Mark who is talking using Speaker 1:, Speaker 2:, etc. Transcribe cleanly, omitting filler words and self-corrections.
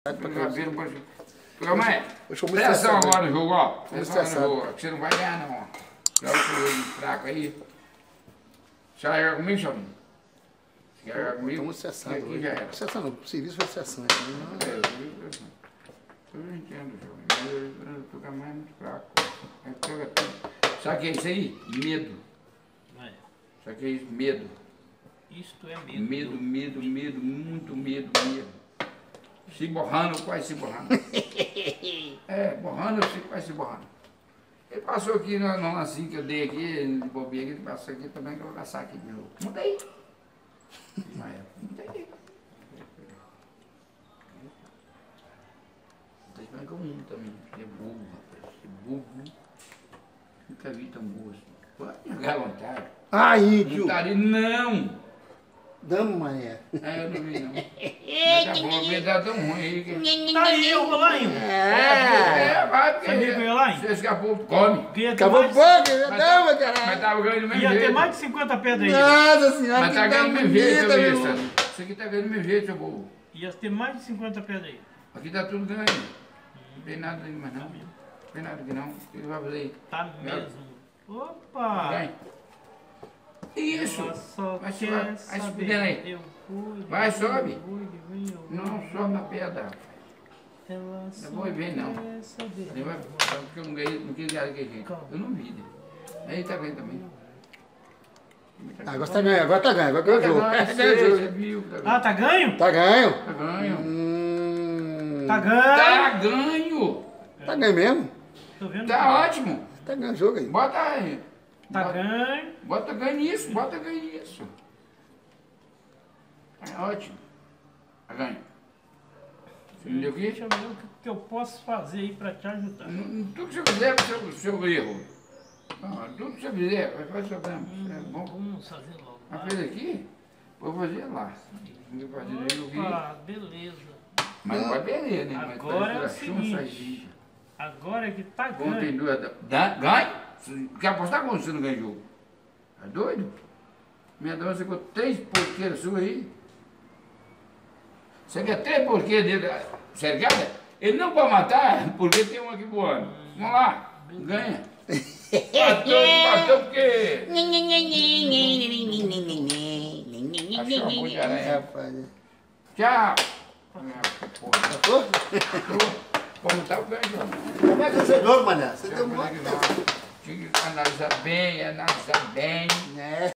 Speaker 1: Mas, pressão agora no jogo, ó. Pressão no jogo, que você não vai ganhar, não, ó. Joga o jogo fraco aí. Você vai jogar comigo, Xavinho? Você quer jogar comigo?
Speaker 2: Estamos cessando.
Speaker 1: Aqui já era.
Speaker 2: Cessando, o serviço foi cessando.
Speaker 1: Eu entendo, Xavinho, mas eu tô com a mãe muito fraco. Sabe o que é isso aí? Medo. Sabe o que é isso? Medo.
Speaker 3: Isto é medo.
Speaker 1: Medo, muito medo. Se borrando, quase se borrando. Borrando, quase se borrando. Ele passou aqui no lancinho que eu dei aqui, de bobinha aqui, ele passou aqui também, que eu vou caçar aqui de novo. Muda aí. Muda aí. Tá esperando que eu mudo também. É bobo, rapaz. É bobo. Nunca vi tão bobo assim. Pode jogar à vontade.
Speaker 2: Aí, tio.
Speaker 1: Não tá ali, não.
Speaker 2: Dama, mané.
Speaker 1: Eu não vi, não. Mas tá bom, a verdade tão ruim aí. Que...
Speaker 3: Tá aí, o Golainho.
Speaker 1: Vai, porque...
Speaker 3: Sabia que eu ia lá, hein?
Speaker 1: Você escapou, come.
Speaker 2: Acabou pouco, dama, caralho.
Speaker 1: Mas tava ganhando do mesmo
Speaker 3: Ia
Speaker 1: jeito.
Speaker 3: ter mais de 50 pedras aí.
Speaker 2: Nossa senhora,
Speaker 1: Mas tá
Speaker 2: que
Speaker 1: ganhando do
Speaker 2: dama
Speaker 1: mesmo jeito,
Speaker 2: bonita,
Speaker 1: seu
Speaker 2: meu.
Speaker 1: besta. Isso aqui tá ganhando do mesmo jeito, seu bobo.
Speaker 3: Ia ter mais de 50 pedras aí.
Speaker 1: Aqui tá tudo ganho. Não tem nada ali mais não. Não tem nada aqui não. O que ele vai fazer aí?
Speaker 3: Tá mesmo. Opa!
Speaker 1: Ganha. Isso.
Speaker 3: Ela só
Speaker 1: Vai
Speaker 3: quer
Speaker 1: se
Speaker 3: saber.
Speaker 1: fudendo aí.
Speaker 3: Eu fui,
Speaker 1: Vai, sobe.
Speaker 3: eu
Speaker 1: Não sobe na pedra.
Speaker 3: Ela só
Speaker 1: Não vou ver, não.
Speaker 3: quer saber.
Speaker 1: Ele vai porque eu não ganhei, não quis ganhar daquele jeito. Eu não vi. Né? Aí tá ganhando também.
Speaker 2: Agora tá ganho, agora tá ganho, agora ganhou o jogo.
Speaker 1: Você viu?
Speaker 3: Ah, tá ganho?
Speaker 2: Tá ganho?
Speaker 1: Tá ganho.
Speaker 3: Tá ganho?
Speaker 1: Tá ganho.
Speaker 2: Tá ganho mesmo?
Speaker 3: Tô vendo.
Speaker 1: Tá ótimo.
Speaker 2: Tá ganho o jogo aí.
Speaker 1: Bota aí.
Speaker 3: Tá ganho.
Speaker 1: Bota ganho nisso, bota ganho nisso. É ótimo. Tá ganho. Você entendeu o
Speaker 3: Deixa
Speaker 1: quê?
Speaker 3: eu ver o que eu posso fazer aí pra te ajudar.
Speaker 1: Tudo que você fizer é o seu erro. Tudo que você fizer, vai fazer o seu tempo. É bom.
Speaker 3: Vamos fazer logo.
Speaker 1: Mas fez aqui, vou fazer lá. Vou fazer aí, eu vi.
Speaker 3: Opa, beleza.
Speaker 1: Mas não vai perder, né? Mas
Speaker 3: Agora é o
Speaker 1: tá chuva, sai
Speaker 3: seguinte.
Speaker 1: giga.
Speaker 3: Agora é que tá
Speaker 1: Ontem
Speaker 3: ganho.
Speaker 1: duas. Ganha? Quer apostar quando você não ganha jogo? Tá doido? Minha dona secou 3 porqueiras suas aí. Você quer 3 porqueiras dele cercada? Ele não pode matar porque tem um aqui voando. Vamos lá, ganha. Bateu porque. Achou uma boa de aranha.
Speaker 2: Rapaz.
Speaker 1: Tchau.
Speaker 2: Foi?
Speaker 1: Como tá o ganho?
Speaker 2: Como é que você jogo, mané? Você deu
Speaker 1: Tinha que analisar bem,
Speaker 2: né?